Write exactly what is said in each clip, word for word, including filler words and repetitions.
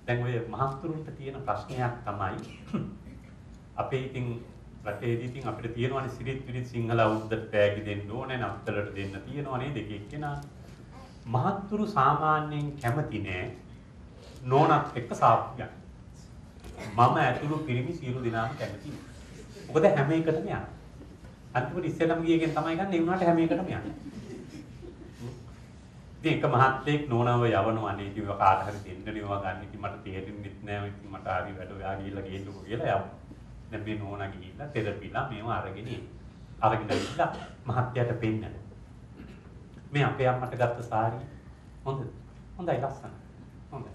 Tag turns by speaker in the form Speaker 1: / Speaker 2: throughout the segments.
Speaker 1: දැන් ඔය මහත්තුරුන්ට තියෙන ප්‍රශ්නයක් තමයි අපේ ඉතින් රටේදී ඉතින් අපිට තියෙනවානේ සිරිත් විරිත් සිංහල අවුරුද්දට පෑගි දෙන්න ඕනේ නත්තලට දෙන්න තියෙනවා නේද එක එක්කෙනා. මහත්තුරු සාමාන්‍යයෙන් කැමති නෑ නෝනත් එක්ක සාප්පු ගන්න. මම ඇතුළු පිරිමි සියලු දෙනාම කැමතියි. මොකද හැම එකටම යනවා. අන්තිමට ඉස්සෙල්ලම ගියකින් තමයි ගන්න ඒ වුණාට හැම එකටම යනවා. ඉතින් එක මහත්යෙක් නෝනව යවනවා නේ කිව්ව කාට හරි දෙන්න නේ ඔයා ගන්න. ඉතින් මට තේරෙන්නෙත් නෑ. ඉතින් මට ආරි වැඩ ඔයා ගිහිල්ලා ගේන්නකෝ කියලා යවුවා. දැන් මේ නෝනා ගිහිල්ලා තෙරපිලා මේව අරගෙන ඉන්නේ. අරගෙන ඉන්න මහත්යට පෙන්නන. මේ අපේ අම්මට ගත්ත සාරිය හොඳද? හොඳයි ලස්සන. හොඳයි.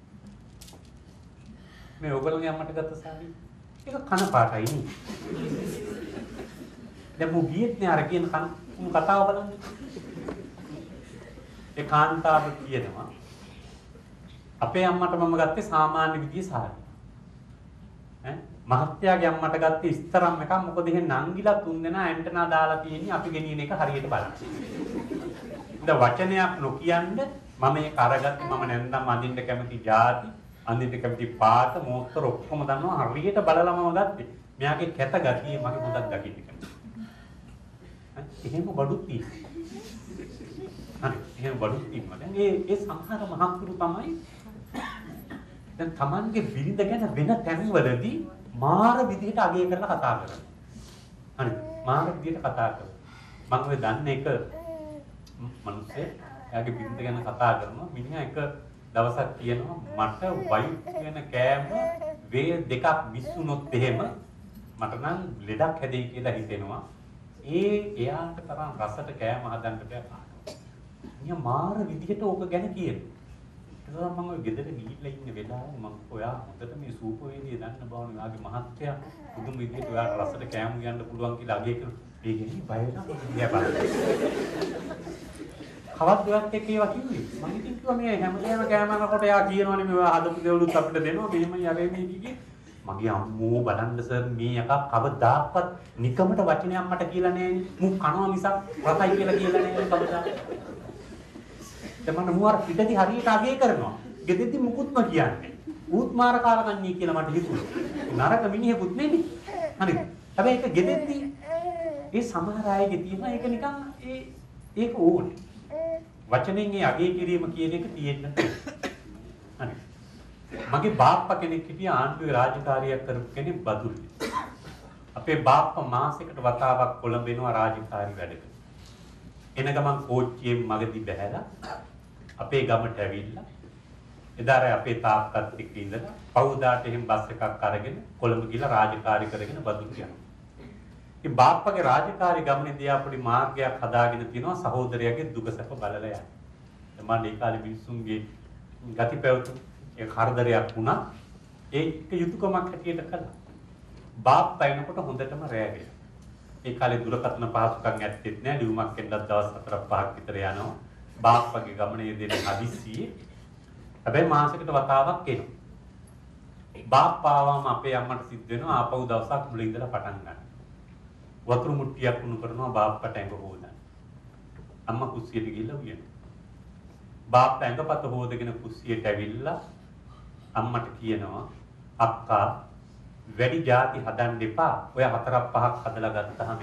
Speaker 1: මේ ඔයගොල්ලෝගේ අම්මට ගත්ත සාරිය ඒක කන පාටයි නේ. දැන් මු ගියෙත් නේ අර කියන කන මු කතාව බලන්න. ඒ කාන්තාව කියනවා අපේ අම්මට මම ගත්තේ සාමාන්‍ය විදිහේ සාරිය. ඈ මහත්යාගේ අම්මට ගත්තේ ඉස්තරම් එකක්. මොකද එහෙන් නංගිලා තුන් දෙනා ඇන්ටනා දාලා තියෙන්නේ අපි ගෙනියන එක හරියට බලන්න. දැන් වචනයක් නොකියන්න මම මේක අරගත්තේ මම නැන්දම් අඳින්න කැමති જાති අඳින්න කැමති පාට මෝස්තර ඔක්කොම දන්නවා හරියට බලලා මම ගත්තේ. මෙයාගේ කැත ගතිය මගේ හොඳක් දකින්න කැමති. එහෙම බඩුත් තියෙනවා. හරි එහෙම බඩුත් තියෙනවා. දැන් ඒ ඒ සංහාර මහත්තුරු තමයි දැන් Tamanගේ බිරිඳ ගැන වෙන තැන්වලදී මාර විදිහට අගය කරලා කතා කරනවා. හරි මාර විදිහට කතා කරනවා. මම ඔය දන්නේ එක මිනිස්සේ එයාගේ බිරිඳ ගැන කතා කරනවා. මිනිහා එක දවසක් කියනවා මට වයිට් වෙන කෑම වේ දෙකක් මිස්සුනොත් එහෙම මට නම් ලෙඩක් හැදෙයි කියලා හිතෙනවා. ඒ එයාට තරම් රසට කෑම හදන්න බෑ. මිනිහා මාර විදිහට ඕක ගැන කියනවා. ඒක මම ඔය ගෙදර ගිහිල්ලා ඉන්න වෙලාවේ මම ඔයා හොඳට මේ සූප වේදියේ දන්න බවනේ ඔයාගේ මහත්තයා පුදුම විදිහට ඔයාට රසට කෑම ගන්න පුළුවන් කියලා අගය කරනවා. ඒ කියන්නේ බය වෙනවා මිනිහා බලන්න. කවද්ද ඔයත් එක්ක ඒවා කිව්වේ? මම ඉතින් කිව්වා මේ හැමදේම කෑමනකොට එයා කියනවනේ මේ ඔයා හදපු දේවලුත් අපිට දෙනවා. මෙහෙමයි අර මේ කිව්වේ. මගේ අම්මෝ බලන්න සර් මේ එකක් කවදාවත් නිකමට වචනයක් මට කියලා නෑනේ. මු කනවා මිසක් රසයි කියලා කියලා නෑනේ කවදාවත්. මම මුවර පිටදී හරියට අගය කරනවා. ගෙදෙද්දි මුකුත්ම කියන්නේ. ඌත් මාර කාලකන්ණී කියලා මට හිතුණා. නරක මිනිහෙකුත් නෙමෙයි. හරිද? හැබැයි ඒක ගෙදෙද්දි ඒ සමහර අයගේ තියෙන ඒක නිකන් ඒ ඒක ඕනේ. වචනෙන් ඒ අගය කිරීම කියන එක තියෙන්න හරි. මගේ බාප්පා කෙනෙක් හිටියා ආණ්ඩුවේ රාජකාරියක් කරපු කෙනෙක් බදුල්ලේ. අපේ බාප්පා මාසෙකට වතාවක් කොළඹ එනවා රාජකාරි වැඩකට. එන ගමන් කෝච්චියෙන් මගදී බැහැලා අපේ ගමට ඇවිල්ලා එදාර අපේ තාත්තත් එක්ක ඉඳලා පවුදාට එහෙම බස් එකක් අරගෙන කොළඹ ගිහලා රාජකාරී කරගෙන බදුල්ල යනවා. ඉතින් බාප්පගේ රාජකාරී ගමනේදී අපේ මාර්ගයක් හදාගෙන තිනවා සහෝදරයාගේ දුක සැප බලලා යන්න. මම ඒ කාලේ මිනිස්සුන්ගේ ගති පැවතුම් ඒ කරදරයක් වුණා. ඒක යුතුයකමක් හැටියට කළා. බාප්පා එනකොට හොඳටම රෑ වෙලා. ඒ කාලේ දුරකථන පහසුකම් ඇත්තෙත් නෑ. ලියුමක් එන්නත් දවස් හතරක් පහක් විතර යනවා. බාප්පගේ ගමනේ දෙන හදිස්සියේ හැබැයි මාසෙකට වතාවක් එනවා. බාප්පාවම අපේ අම්මට සිද්ධ වෙනවා ආපහු දවසක් මුල ඉඳලා පටන් ගන්න. වතුරු මුට්ටියක් උණු කරනවා බාප්පට ඇඟ හොදන්න. අම්මා කුස්සියට ගිහිල්ලා උයනවා. බාප්පා ඇඟපත හොදගෙන කුස්සියට ඇවිල්ලා අම්මට කියනවා අක්කා වැඩි ಜಾති හදන්න එපා. ඔය හතරක් පහක් හදලා ගත්තාම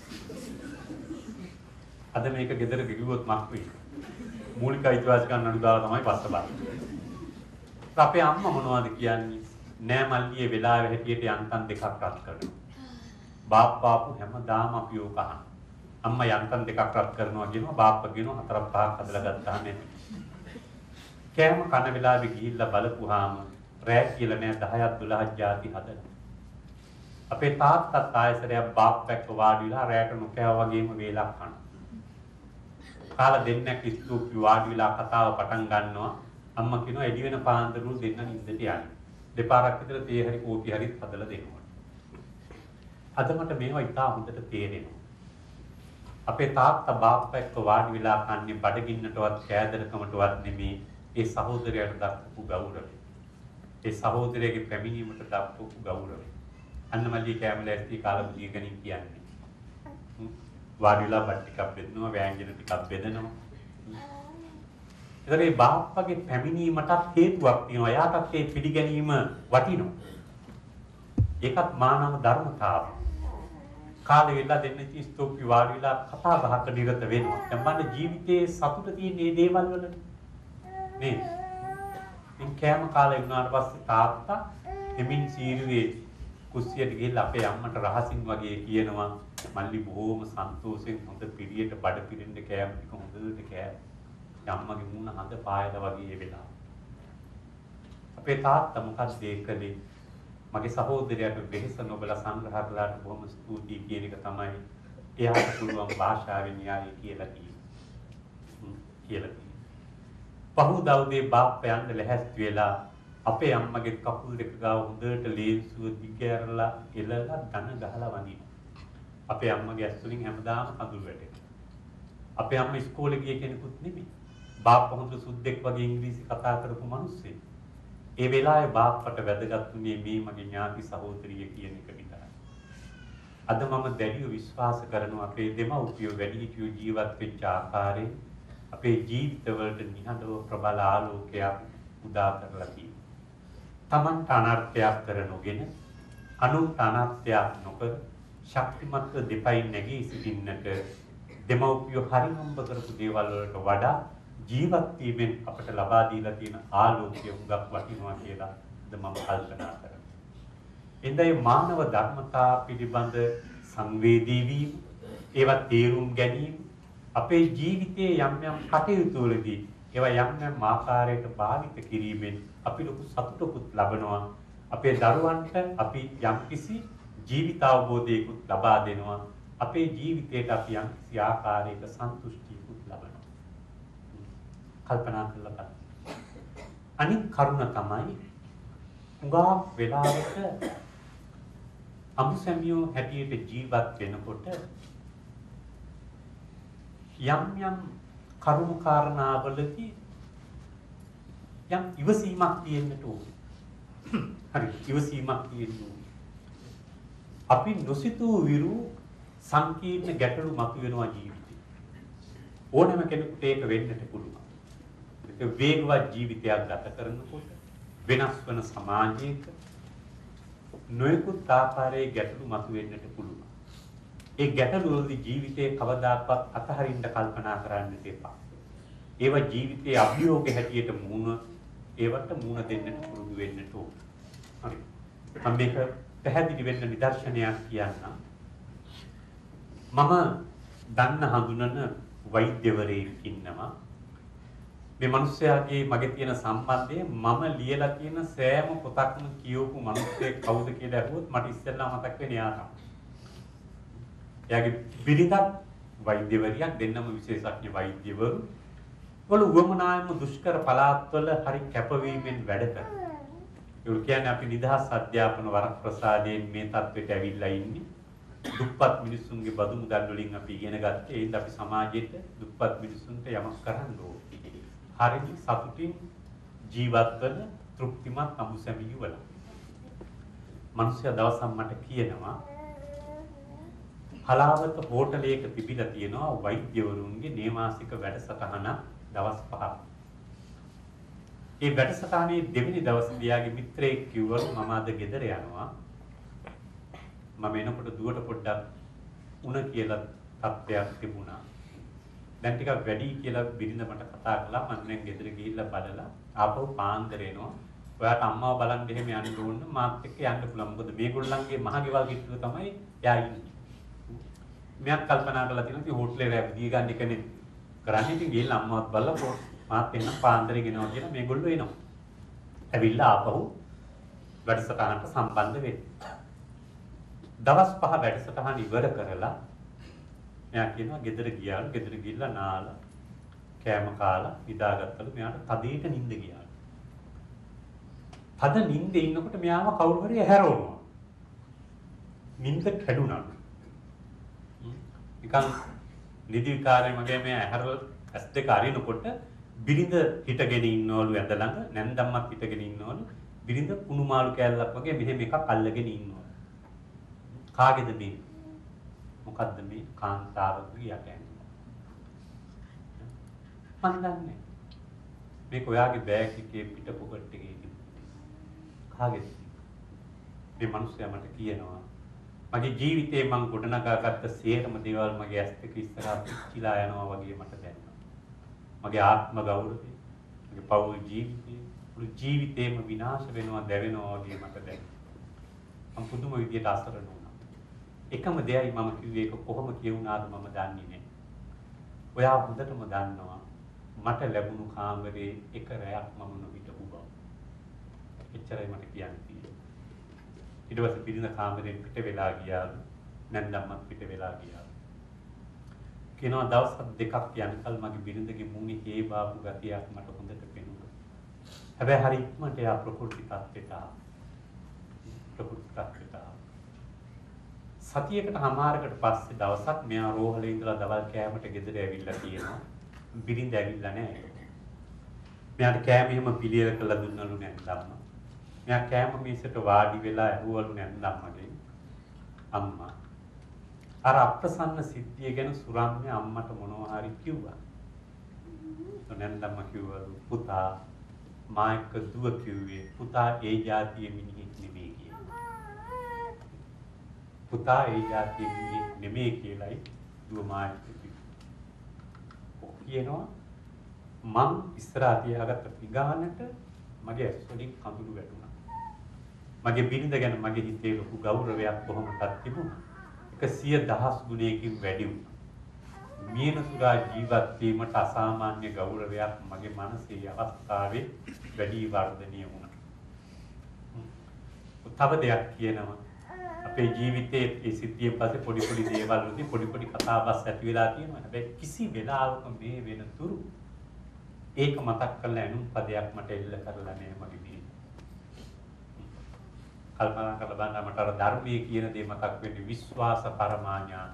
Speaker 1: අද මේක ගෙදර ගිහුවොත් මක් වෙයි. මූලික අයිතිවාසිකම් නඩු දාලා තමයි පස්ස බලන්නේ. අපේ අම්මා මොනවද කියන්නේ? නෑ මල්ලියේ වෙලාවෙ හැටියට යන්තම් දෙකක් රත් කරනවා. බාප්පාපු හැමදාම අපි ඕක අහන. අම්මා යන්තම් දෙකක් රත් කරනවා කියනවා බාප්පා කියනවා හතරක් පහක් හදලා ගත්තාම කෑම කන වෙලාවෙ ගිහිල්ලා බලපුවාම රෑ කියලා නෑ දහයක් දොළහක් ಜಾති හදලා. අපේ තාත්තත් ආයසරයක් බාප්පෙක්ව වාඩි වෙලා රෑට නොකෑවා වගේම වේලක් කනවා. කාලා දෙන්නක් ඉස්තුප්පි වාඩි වෙලා කතාව පටන් ගන්නවා. අම්මා කියනවා එළි වෙන පාන්දරු දෙන්න නිින්දට යන්නේ. දෙපාරක් විතර තේ හරි කෝපි හරි හදලා දෙනවා. අද මට මේවා ඉතා හොඳට තේරෙනවා. අපේ තාත්තා බාප්පෙක්ව වාඩි වෙලා කන්නේ බඩගින්නටවත් කෑදරකමටවත් නෙමේ. ඒ සහෝදරයාට දක්වපු ගෞරවය. ඒ සහෝදරයාගේ පැමිණීමට දක්වපු ගෞරවය. අන්න මල්ලි කැමල ඇස්ති කාලා බුදිය ගනින් කියන්නේ. වාඩි වෙලා බත් ටිකක් බෙදනවා, වෑංජන ටිකක් බෙදනවා. ඒතර මේ බාප්පගේ පැමිණීමට හේතුවක් තියෙනවා. එයාටත් ඒ පිළිගැනීම වටිනවා. ඒකත් මානව ධර්මතාවය. කාලෙ වෙලා දෙන්න ඉති ස්තෝපි වාඩි වෙලා කතා බහකට නිරත වෙනවා. දැන් බලන්න ජීවිතයේ සතුට තියෙන මේ දේවල් වල නේද? ඉන් කෑම කාලේ වුණාට පස්සේ තාත්තා එමින් සීරුවේ කුස්සියට ගිහිල්ලා අපේ අම්මට රහසින් වගේ කියනවා මල්ලි බොහොම සන්තෝෂෙන් හොඳ පිළියෙට බඩ පිරෙන්න කෑම ටික හොඳට කෑ. අම්මගේ මූණ හඳ පායලා වගේ ඒ වෙලාව. අපේ තාත්තා මොකක්ද ඒ කළේ? මගේ සහෝදරයාට වෙහෙස නොබලා සංග්‍රහ කළාට බොහොම ස්තුතියි කියන එක තමයි එයාට පුළුවන් භාෂාවේ න්‍යායය කියලා කියන්නේ. කියලා කියන්නේ. පහුදා උදේ බාප්පා යන්න ලැහැස්ති වෙලා අපේ අම්මගේ කකුල් දෙක ගාව හොඳට ලේන්සුව දිගහැරලා එලලා දන ගහලා වඳිනවා. අපේ අම්මගේ ඇස් වලින් හැමදාම කඳුළු වැටෙනවා. අපේ අම්මා ඉස්කෝලේ ගිය කෙනෙකුත් නෙමෙයි. බාප්පා හොඳ සුද්දෙක් වගේ ඉංග්‍රීසි කතා කරපු මිනිස්සෙක්. ඒ වෙලාවේ බාප්පට වැදගත්ුනේ මේ මගේ ඥාති සහෝදරිය කියන එක විතරයි. අද මම දැඩිව විශ්වාස කරනවා අපේ දෙමව්පියෝ වැඩිහිටියෝ ජීවත් වෙච්ච ආකාරයෙන් අපේ ජීවිතවලට නිහඬව ප්‍රබල ආලෝකයක් උදා කරලා තියෙනවා. Tamanට අනර්ථයක් කර නොගෙන අනුන්ට අනර්ථයක් නොකර ශක්තිමත් දෙපයින් නැගී සිටින්නට දෙමව්පියෝ හරිනම්බ කරපු දේවල් වලට වඩා ජීවත් වීමෙන් අපට ලබා දීලා තියෙන ආලෝකය උඟක් වටිනවා කියලා ද මම කල්පනා කරනවා. එඳයි මානව ධර්මතා පිළිබඳ සංවේදී වීම, ඒවා තේරුම් ගැනීම අපේ ජීවිතයේ යම් යම් කටයුතු වලදී ඒවා යම් යම් ආකාරයකට භාවිත කිරීමෙන් අපි ලොකු සතුටකුත් ලබනවා. අපේ දරුවන්ට අපි යම්කිසි ජීවිත අවබෝධයකුත් ලබා දෙනවා. අපේ ජීවිතයට අපි යම්කිසි ආකාරයක සන්තුෂ්ටියකුත් ලබනවා. කල්පනා කරලා බලන්න. අනිත් කරුණ තමයි උගා වෙලාවට අමුසැමියෝ හැටියට ජීවත් වෙනකොට යම් යම් කරුණු කාරණාවලදී යම් ඉවසීමක් තියෙන්නට ඕනේ. හරි ඉවසීමක් තියෙන්න ඕනේ. අපි නොසිතූ විරු සංකීර්ණ ගැටලු මතුවෙනවා ජීවිතේ. ඕනෑම කෙනෙකුට ඒක වෙන්නට පුළුවන්. ඒක වේගවත් ජීවිතයක් ගත කරනකොට වෙනස් වන සමාජයක නොයෙකුත් ආකාරයේ ගැටලු මතුවෙන්නට පුළුවන්. ඒ ගැටලු වලදී ජීවිතේ කවදාකවත් අතහරින්න කල්පනා කරන්න එපා. ඒවා ජීවිතයේ අභියෝග හැටියට මුණ ඒවට මුණ දෙන්නට පුරුදු වෙන්නට ඕන. හරි. මම මේක පැහැදිලි වෙන්න නිදර්ශනයක් කියන්නම්. මම දන්න හඳුනන වෛද්‍යවරයෙක් ඉන්නවා. මේ මිනිස්යාගේ මගේ තියෙන සම්බන්ධය මම ලියලා තියෙන සෑම පොතක්ම කියවපු මිනිස්සෙක් කවුද කියලා අහුවොත් මට ඉස්සෙල්ලා මතක් වෙන්නේ එයා තමයි. එයාගේ බිරිඳක් වෛද්‍යවරියක් දෙන්නම විශේෂඥ වෛද්‍යවරු. ඒගොල්ලෝ වමනායම දුෂ්කර පළාත්වල හරි කැපවීමෙන් වැඩ කරනවා. ඒගොල්ලෝ කියන්නේ අපි නිදහස් අධ්‍යාපන වරප්‍රසාදයෙන් මේ තත්ත්වයට ඇවිල්ලා ඉන්නේ. දුප්පත් මිනිස්සුන්ගේ බදු මුදල් වලින් අපි ඉගෙන ගත්තේ. ඒත් අපි සමාජයට දුප්පත් මිනිස්සුන්ට යමක් කරන්න ඕනේ. හරියි සතුටින් ජීවත් වෙන තෘප්තිමත් අමුසැමියු වල. මිනිස්සු දවසක් මට කියනවා හලාවත හෝටලයක තිබිලා තියෙනවා වෛද්‍යවරුන්ගේ නේවාසික වැඩසටහන දවස් පහක්. ඒ වැඩසටහනේ දෙවෙනි දවසේදී යාගේ මිත්‍රයෙක් කිව්වලු මම අද ගෙදර යනවා. මම එනකොට දුවට පොඩ්ඩක් උණ කියලා තත්ත්වයක් තිබුණා. දැන් ටිකක් වැඩි කියලා බිරිඳ මට කතා කළා. මම දැන් ගෙදර ගිහිල්ලා බලලා ආපහු පාන්දර එනවා. ඔයාට අම්මව බලන්න එහෙම යන්න ඕන මාත් එක්ක යන්න පුළුවන්. මොකද මේගොල්ලන්ගේ මහ ගෙවල් කිට්ටුව තමයි එයා ඉන්නේ. මම කල්පනා කරලා තියෙනවා ඉතින් හෝටලේ රැවදී ගන්න එකනේ කරන්නේ. ඉතින් ගිහිල්ලා අම්මවත් බලලා මාත් එන්න පාන්දරේ ගෙනවා කියලා මේගොල්ලෝ එනවා. ඇවිල්ලා ආපහු වැඩසටහනට සම්බන්ධ වෙනවා. දවස් පහ වැඩසටහන ඉවර කරලා මෙයා කියනවා ගෙදර ගියාලු. ගෙදර ගිහිල්ලා නාලා කෑම කාලා නිදාගත්තලු. මෙයාට තදීට නිින්ද ගියාලු. තද නිින්දේ ඉන්නකොට මෙයාව කවුරු හරි ඇහැරවනවා. නිින්ද කැඩුනලු. නිකන් නිදි විකාරේ මගේ මේ ඇහැරවල ඇස් දෙක අරිනකොට බිරිඳ හිටගෙන ඉන්නවලු ඇඳ ළඟ. නැන්දම්මත් හිටගෙන ඉන්නවලු. බිරිඳ කුණු මාළු කෑල්ලක් වගේ මෙහෙම එකක් අල්ලගෙන ඉන්නවා. කාගේද මේ? මොකද්ද මේ? කාන්තාවකගේ යට ඇන්නේ. මන් දන්නේ. මේක ඔයාගේ බෑග් එකේ පිට පොකට් එකේ කාගේද? මේ මිනිස්සයා මට කියනවා මගේ ජීවිතේ මං ගොඩනගාගත්ත සියලුම දේවල් මගේ ඇස් දෙක ඉස්සරහා පිච්චිලා යනවා වගේ මට දැනෙනවා. මගේ ආත්ම ගෞරවය, මගේ පෞල් ජීවිතේ, මුළු ජීවිතේම විනාශ වෙනවා, දැවෙනවා වගේ මට දැනෙනවා. මම පුදුම විදියට අසරණ වුණා. එකම දෙයයි මම කිව්වේ ඒක කොහොම කියුණාද මම දන්නේ නැහැ. ඔයා හොඳටම දන්නවා මට ලැබුණු කාමරේ එක රැයක් මම නොහිටපු බව. එච්චරයි මට කියන්න තියෙන්නේ. ඊට පස්සේ පිරින කාමරෙන් පිට වෙලා ගියාලු. නැන්දම්මත් පිට වෙලා ගියාලු. කිනවා දවස් දෙකක් යනකල් මගේ බිරිඳගේ මූණේ හේ බාපු ගතියක් මට හොඳට පෙනුණා. හැබැයි හරි ඉක්මනට යා ප්‍රකෘති tattweට ආවා. ප්‍රකෘති tattweට ආවා. සතියකට හමාරකට පස්සේ දවසක් මෙයා රෝහලේ ඉඳලා දවල් කෑමට ගෙදර ඇවිල්ලා තියෙනවා. බිරිඳ ඇවිල්ලා නැහැ. මෙයාට කෑම එහෙම පිළියෙල කළා දුන්නලු නැන්දම්ම. මෙයා කෑම මේසෙට වාඩි වෙලා ඇහුවලු නැන්දම්මගෙන් අම්මා අර අප්‍රසන්න සිද්ධිය ගැන සුරම්‍ය අම්මට මොනවා හරි කිව්වා. නැන්දම්ම කිව්වලු පුතා මා එක්ක දුව කිව්වේ පුතා ඒ જાතිය මිනිහෙක් නෙමෙයි කියලා. පුතා ඒ જાතිය මිනිහෙක් නෙමෙයි කියලායි දුව මා එක්ක කිව්වේ. කියනවා මං ඉස්සරහ තියාගත්ත පිගානට මගේ ඇස් වලින් කඳුළු වැටුණා. මගේ බිරිඳ ගැන මගේ හිතේ ලොකු ගෞරවයක් කොහොමදක් තිබුණා. එක සිය දහස් ගුණයකින් වැඩි වුණා. මියන සුරා ජීවත් වීමට අසාමාන්‍ය ගෞරවයක් මගේ මනසේ අවස්ථාවේ වැඩි වර්ධනය වුණා. තව දෙයක් කියනවා අපේ ජීවිතයේ ඒ සිද්ධියෙන් පස්සේ පොඩි පොඩි දේවල් වලදී පොඩි පොඩි කතාබස් ඇති වෙලා තියෙනවා. හැබැයි කිසි වෙලාවක මේ වෙනතුරු ඒක මතක් කරලා එනුම් පදයක් මට එල්ල කරලා නෑ මගේ බිරිඳ. කල්පනා කරලා බලන්න මට අර ධර්මයේ කියන දේ මතක් වෙන්නේ විශ්වාස පරමාඥාන.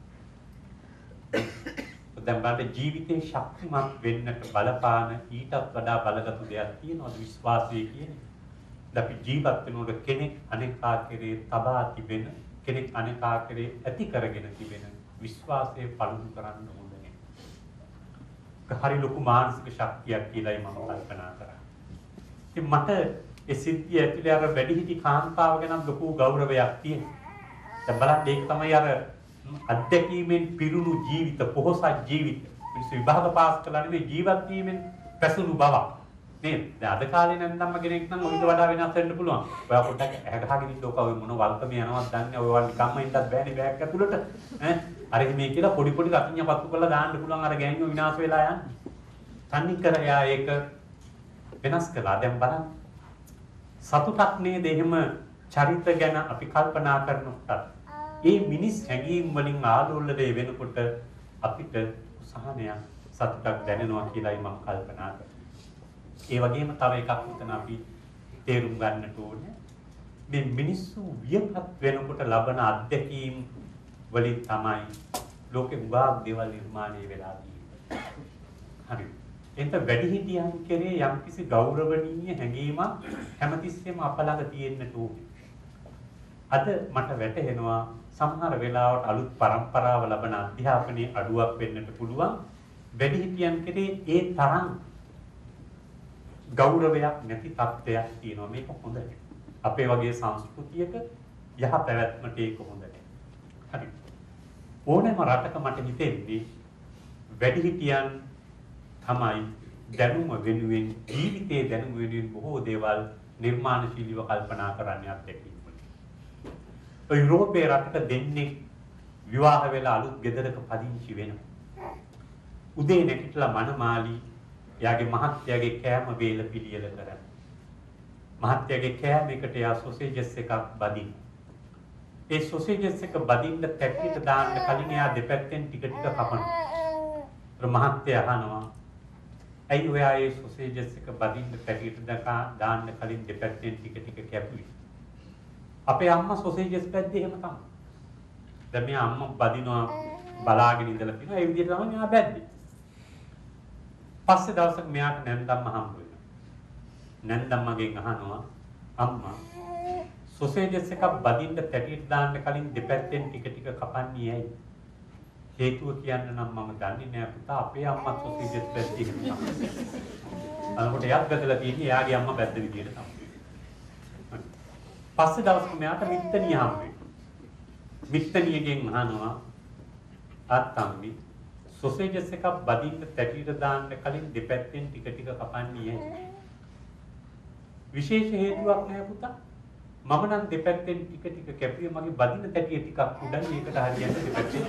Speaker 1: දැන් බලන්න ජීවිතේ ශක්තිමත් වෙන්නට බලපාන ඊටත් වඩා බලගත් දෙයක් තියෙනවා විශ්වාසය කියන්නේ. අපි ජීවත් වෙනකොට කෙනෙක් අනෙකා කෙරේ තබා තිබෙන කෙනෙක් අනෙකා කෙරේ ඇති කරගෙන තිබෙන විශ්වාසය පළුදු කරන්න ඕනේ. හරි ලොකු මානසික ශක්තියක් කියලායි මම කල්පනා කරා. ඉතින් මට ඒ සිද්ධිය ඇතුලේ අර වැඩිහිටි කාන්තාව ගැන ලොකු ගෞරවයක් තියෙනවා. දැන් බලන්න ඒක තමයි අර අත්දැකීමෙන් පිරුණු ජීවිත, පොහොසත් ජීවිත. මිනිස්සු විභාග පාස් කළා නෙවෙයි ජීවත් වීමෙන් පැසුණු බවක්. නේද? දැන් අද කාලේ නැත්නම් කෙනෙක් නම් ඔයිට වඩා වෙනස් වෙන්න පුළුවන්. ඔයා පොඩ්ඩක් ඇහ ගහගෙන ඉන්න ඕක ඔය මොන වල්කම යනවද දන්නේ ඔය වගේ නිකම්ම ඉන්නත් බෑනේ බෑග් ඇතුළට. ඈ අර මේ කියලා පොඩි පොඩි රකින්න පත්තු කරලා දාන්න පුළුවන් අර ගෑනියෝ විනාශ වෙලා යන්නේ. තන්නේ කර යා ඒක වෙනස් කළා. දැන් බලන්න. සතුටක් නේද එහෙම චරිත ගැන අපි කල්පනා කරනකොට ඒ මිනිස් හැඟීම් වලින් ආලෝලණය වෙනකොට අපිට උසහනයක් සතුටක් දැනෙනවා කියලායි මම කල්පනා කරන්නේ. ඒ වගේම තව එකක් උතන අපි තේරුම් ගන්නට ඕනේ මේ මිනිස්සු වියපත් වෙනකොට ලබන අත්දැකීම් වලින් තමයි ලෝකේ උගාක් දේවල් නිර්මාණය වෙලා තියෙන්නේ. හරි. එතන වැඩිහිටියන් කෙරේ යම්කිසි ගෞරවණීය හැඟීමක් හැමතිස්සෙම අප ළඟ තියෙන්නට ඕනේ. අද මට වැටහෙනවා සමහර වෙලාවට අලුත් પરම්පරාව ලබන අධ්‍යාපනයේ අඩුවක් වෙන්නට පුළුවන්. වැඩිහිටියන් කෙරේ ඒ තරම් ගෞරවයක් නැති තත්ත්වයක් තියෙනවා. මේක හොඳ නැහැ. අපේ වගේ සංස්කෘතියක යහ පැවැත්මට ඒක හොඳ නැහැ. හරි. ඕනෑම රටක මට හිතෙන්නේ වැඩිහිටියන් තමයි දැනුම වෙනුවෙන් ජීවිතයේ දැනුම වෙනුවෙන් බොහෝ දේවල් නිර්මාණශීලීව කල්පනා කරන්නේ අත්දැකීම් වලින්. ඔය යුරෝපයේ රටක දෙන්නේ විවාහ වෙලා අලුත් ගෙදරක පදිංචි වෙනවා. උදේ නැගිටලා මනමාලි යාගේ මහත්යාගේ කෑම වේල පිළියෙල කරන. මහත්යාගේ කෑම එකට යා සොසේජස් එකක් බදින. ඒ සොසේජස් එක බදින්න පැටියට දාන්න කලින් එයා දෙපැත්තෙන් ටික ටික කපනවා. ඒතර මහත්යා අහනවා ඇයි ඔයා ඒ සොසේජස් එක බදින්න පැටියට දාන්න කලින් දෙපැත්තෙන් ටික ටික කැපුවේ? අපේ අම්මා සොසේජස් පැද්දේ එහෙම තමයි. දැන් මේ අම්මා බදිනවා බලාගෙන ඉඳලා තියෙනවා ඒ විදිහට තමයි මෙයා බැද්දේ. පස්සේ දවසක් මෙයාට නැන්දම්ම හම්බ වෙනවා. නැන්දම්මගෙන් අහනවා අම්මා සොසේජස් එකක් බදින්න පැටියට දාන්න කලින් දෙපැත්තෙන් ටික ටික කපන්නේ ඇයි? හේතුව කියන්න නම් මම දන්නේ නෑ පුතා අපේ අම්මා සොසේජස් පැද්දේ. අනකොට එයාත් බැදලා තියෙන්නේ එයාගේ අම්මා බැද්ද විදියට තමයි. පස්සේ දවසක මෙයාට මිත්තනිය හම්බ වෙනවා. මිත්තනියගෙන් අහනවා අත්තම්මි සොසේජස් එකක් බදින්න තැටියට දාන්න කලින් දෙපැත්තෙන් ටික ටික කපන්නේ ඇයි? විශේෂ හේතුවක් නැහැ පුතා. මම නම් දෙපැත්තෙන් ටික ටික කැපුවේ මගේ බදින්න තැටිය ටිකක් උඩන් ඒකට හරියන්නේ දෙපැත්තෙන්.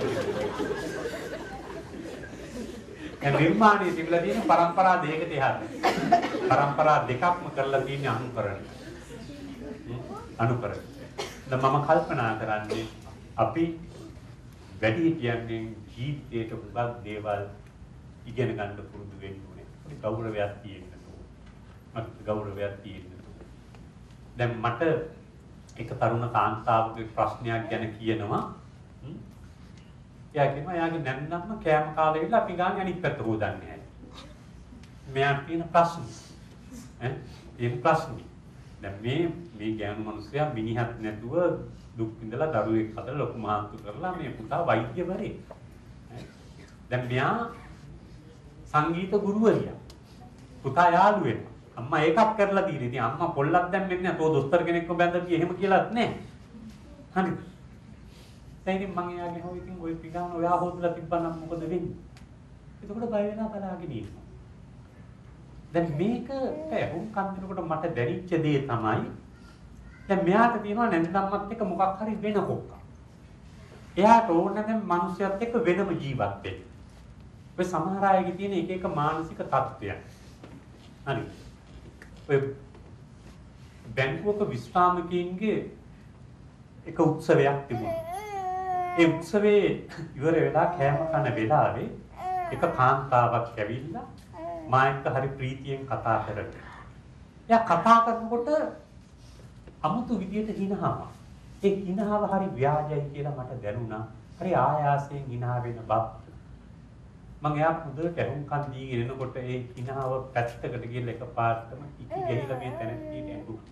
Speaker 1: ඒ නිර්මාණයේ තිබිලා තියෙන પરම්පරා දෙකකට එහාට. પરම්පරා දෙකක්ම කරලා තියෙන අනුකරණ. අනුකරණ. දැන් මම කල්පනා කරන්නේ අපි වැඩි කියන්නේ ජීවිතේට උගත් දේවල් ඉගෙන ගන්න පුරුදු වෙන්න ඕනේ. ඒක ගෞරවයක් තියෙන්න ඕනේ. මට ගෞරවයක් තියෙන්න ඕනේ. දැන් මට එක තරුණ කාන්තාවගේ ප්‍රශ්නයක් ගැන කියනවා. එයා කියනවා එයාගේ නැන්දම්ම කෑම කාලේ ඉඳලා අපි ගාන අනිත් පැත්ත හොදන්නේ නැහැ. මෙයාට තියෙන ප්‍රශ්න. ඈ තියෙන ප්‍රශ්න. දැන් මේ මේ ගෑනු මිනිස්සයා මිනිහත් නැතුව දුක් විඳලා දරුවෙක් හදලා ලොකු මහන්සි කරලා මේ පුතා වෛද්‍යවරේ. දැන් මෙයා සංගීත ගුරුවරියා. පුතා යාළු වෙනවා. අම්මා ඒකක් කරලා තියෙන්නේ. ඉතින් අම්මා පොල්ලක් දැම්මෙන්නේ නැහැ. තෝ දොස්තර කෙනෙක්ව බැඳලා එහෙම කියලාත් නැහැ. හරිද? දැන් මම එයාගේ හොය ඉතින් ওই පිටාන ඔයා හොදලා තිබ්බනම් මොකද වෙන්නේ? එතකොට බය වෙලා බලාගෙන ඉන්නවා. දැන් මේක ඇහුම් කන්දනකොට මට දැනෙච්ච දේ තමයි දැන් මෙයාට තියෙනවා නැන්දම්මත් එක්ක මොකක් හරි වෙන කොක්ක. එයාට ඕන නැත්නම් මිනිස්සුත් එක්ක වෙනම ජීවත් වෙන්න. ඔය සමහර අයගේ තියෙන එක එක මානසික තත්ත්වයන්. හරි. ඔය බැංකුවක විශ්‍රාමිකයින්ගේ එක උත්සවයක් තිබුණා. ඒ උත්සවයේ ඉවර වෙලා කෑම කන වෙලාවේ එක කාන්තාවක් ඇවිල්ලා මා එක්ක හරි ප්‍රීතියෙන් කතා කරගෙන. එයා කතා කරනකොට අමුතු විදියට හිනහම. ඒ හිනහව හරි ව්‍යාජයි කියලා මට දැනුණා. හරි ආයාසයෙන් හිනා වෙන බව. මම එයා හොඳට ඇහුම්කන් දීගෙන එනකොට ඒ හිනාව පැත්තකට ගිහලා එකපාරටම ඉකි ගහිලා මේ තැනදී ඇඬුවා.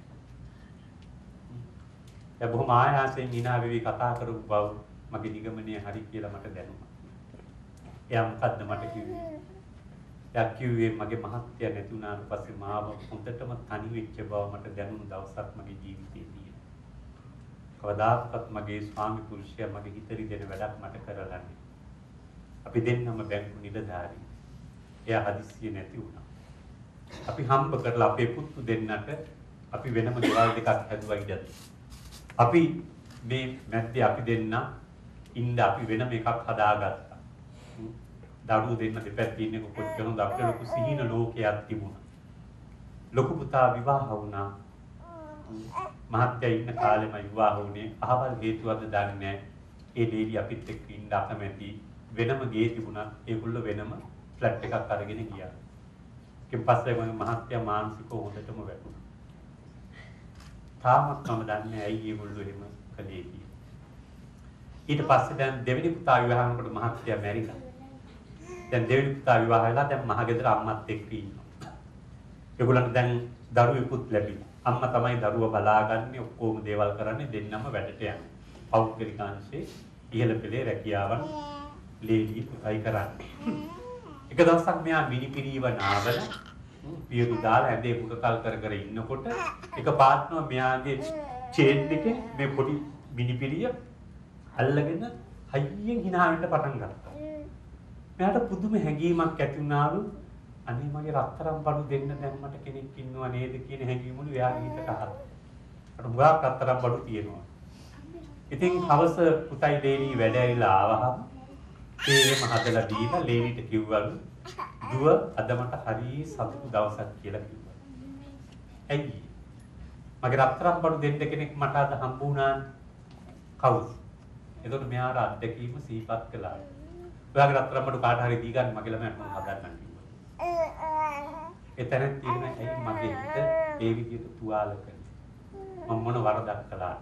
Speaker 1: ඒ බොහොම ආයාසයෙන් හිනා වෙවි කතා කරපු බව මගේ නිගමනය හරි කියලා මට දැනුණා. එයා මොකද්ද මට කිව්වේ? එයා කිව්වේ මගේ මහත්ය නැති වුණාට පස්සේ මාව හොඳටම තනි වෙච්ච බව මට දැනුණු දවසක් මගේ ජීවිතේදී. කවදාකවත් මගේ ස්වාමි පුරුෂයා මගේ හිතරි දෙන වැඩක් මට කරලා නැහැ. අපි දෙන්නම බැංකු නිලධාරී. එයා හදිස්සිය නැති වුණා. අපි හම්බ කරලා අපේ පුතු දෙන්නට අපි වෙනම ගෙවල් දෙකක් හැදුවා ඉඩද. අපි මේ මැද්දේ අපි දෙන්න ඉන්න අපි වෙනම එකක් හදාගත්තා. දරුවෝ දෙන්න දෙපැත්තේ ඉන්නේ කොච්චර හොඳ අපිට ලොකු සිහින ලෝකයක් තිබුණා. ලොකු පුතා විවාහ වුණා. මහත්ය ඉන්න කාලෙම විවාහ වුණේ. අහවල් හේතුවක්ද දන්නේ නැහැ. ඒ දේවි අපිත් එක්ක ඉන්න අකමැති වෙනම ගේ තිබුණා. ඒගොල්ලෝ වෙනම ෆ්ලැට් එකක් අරගෙන ගියා. ඊට පස්සේ මම මහත්ය මානසිකව හොඳටම වැටුණා. තාමත් මම දන්නේ ඇයි ඒගොල්ලෝ එහෙම කළේ කියලා. ඊට පස්සේ දැන් දෙවෙනි පුතා විවාහ වෙනකොට මහත්ය මැරිලා. දැන් දෙවෙනි පුතා විවාහ වෙලා දැන් මහගෙදර අම්මත් එක්ක ඉන්නවා. ඒගොල්ලන්ට දැන් දරුවෙකුත් ලැබිලා. අම්මා තමයි දරුවා බලාගන්නේ ඔක්කොම දේවල් කරන්නේ දෙන්නම වැඩට යනවා. පෞද්ගලික අංශේ ඉහළ පෙළේ රැකියාවන් ලේලි පුතයි කරන්නේ. එක දවසක් මෙයා මිනිපිරිව නාවල පියුරු දාලා ඇඳේ කුටකල් කර කර ඉන්නකොට එක පාත්නම මෙයාගේ චේන් එකේ මේ පොඩි මිනිපිරිය අල්ලගෙන හයියෙන් hina වෙන්න පටන් ගත්තා. මෙයාට පුදුම හැඟීමක් ඇති වුණාලු. අනේ මගේ රත්තරන් බඩු දෙන්න දැන් මට කෙනෙක් ඉන්නව නේද කියන හැඟීමුළු එයාගේ හිතට ආවා. අර මුගා රත්තරන් බඩු තියෙනවා. ඉතින් හවස පුතයි ලේලි වැඩ ඇවිල්ලා ආවහම ඒකම හදලා දීලා ලේලිට කිව්වලු දුව අද මට හරි සතුටු දවසක් කියලා කිව්වා. ඇයි? මගේ රත්තරන් බඩු දෙන්න කෙනෙක් මට අද හම්බ වුණානේ. කවුද? එතකොට මෙයාට අත්දැකීම සිහිපත් කළා. ඔයාගේ රත්තරන් බඩු කාට හරි දී ගන්න මගේ ළමයාට මම හදන්නම් කිව්වා. එතන තියෙන ඇයි මගේ හිත ඒ විදිහට තුවාල කරේ. මම මොන වරදක් කළාද?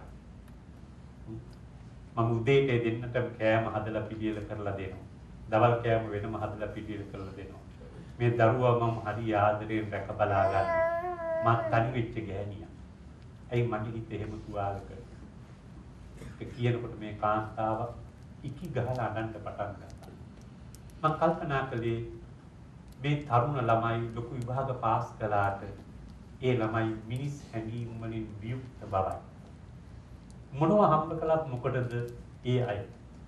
Speaker 1: මම උදේට දෙන්නට කෑම හදලා පිළියෙල කරලා දෙනවා. දවල් කෑම වෙනම හදලා පිළියෙල කරලා දෙනවා. මේ දරුවා මම හරි ආදරයෙන් රැක බලා ගන්න. මම තනි වෙච්ච ගෑණියා. ඇයි මගේ හිත එහෙම තුවාල කරේ? ඒක කියනකොට මේ කාන්තාව ඉකි ගහලා අඬන්න පටන් ගත්තා. මම කල්පනා කළේ මේ තරුණ ළමයි ලොකු විභාග පාස් කළාට ඒ ළමයි මිනිස් හැඟීම් වලින් වියුක්ත බවයි. මොනවා හම්බ කළත් මොකටද ඒ අය.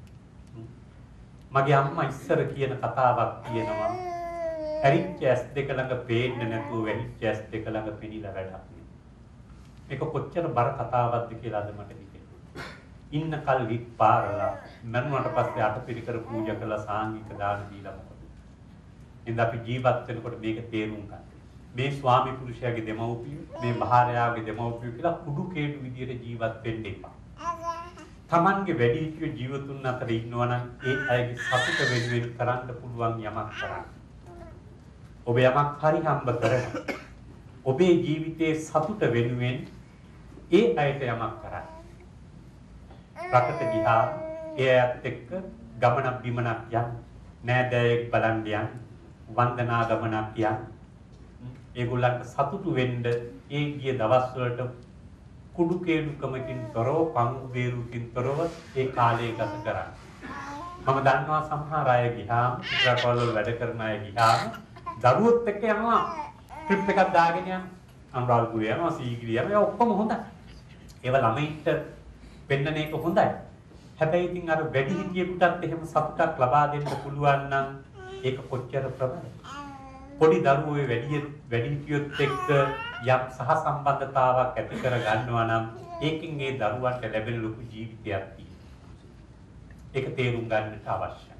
Speaker 1: මගේ අම්මා ඉස්සර කියන කතාවක් තියෙනවා. ඇරිච්ච ඇස් දෙක ළඟ පේන්නේ නැතුව වැහිච්ච ඇස් දෙක ළඟ පෙනිලා වැඩක් නෑ. මේක කොච්චර බර කතාවක්ද කියලා අද මට හිතෙනවා. ඉන්න කල් හිට පාරලා මරුණට පස්සේ අටපිරිකර පූජා කළා සාංගික දාන දීලා මොකද? ඉතින් අපි ජීවත් වෙනකොට මේක තේරුම් ගන්න. මේ ස්වාමි පුරුෂයාගේ දෙමව්පියෝ, මේ භාර්යාවගේ දෙමව්පියෝ කියලා කුඩු කේඩු විදියට ජීවත් වෙන්න එපා. තමන්ගේ වැඩිහිටියෝ ජීවතුන් අතර ඉන්නවා නම් ඒ අයගේ සතුට වෙනුවෙන් කරන්න පුළුවන් යමක් කරන්න. ඔබ යමක් හරි හම්බ කරගන්න. ඔබේ ජීවිතයේ සතුට වෙනුවෙන් ඒ අයට යමක් කරන්න. රටට ගිහා ඒ අයත් එක්ක ගමනක් බිමනක් යන්න. නෑදෑයෙක් බලන්න යන්න. වන්දනා ගමනක් යන්න. ඒගොල්ලන්ට සතුටු වෙන්න ඒ ගිය දවස් වලට කුඩු කේඩුකමකින් තොරව පංගු බේරුවකින් තොරව ඒ කාලය ගත කරන්න. මම දන්නවා සමහර අය ගියාම රටවල වැඩ කරන අය ගියාම දරුවොත් එක්ක යනවා ට්‍රිප් එකක් දාගෙන යනවා. අනුරාධපුර යනවා, සීගිරිය යනවා. ඒ ඔක්කොම හොඳයි. ඒව ළමයින්ට පෙන්නන එක හොඳයි. හැබැයි ඉතින් අර වැඩි හිටියෙකුටත් එහෙම සතුටක් ලබා දෙන්න පුළුවන් නම් ඒක කොච්චර ප්‍රබලයි. පොඩි දරුවෝ වැඩි වැඩි හිටියොත් එක්ක යම් සහසම්බන්ධතාවක් ඇති කර ගන්නවා නම් ඒකෙන් ඒ දරුවන්ට ලැබෙන ලොකු ජීවිතයක් තියෙනවා. ඒක තේරුම් ගන්නට අවශ්‍යයි.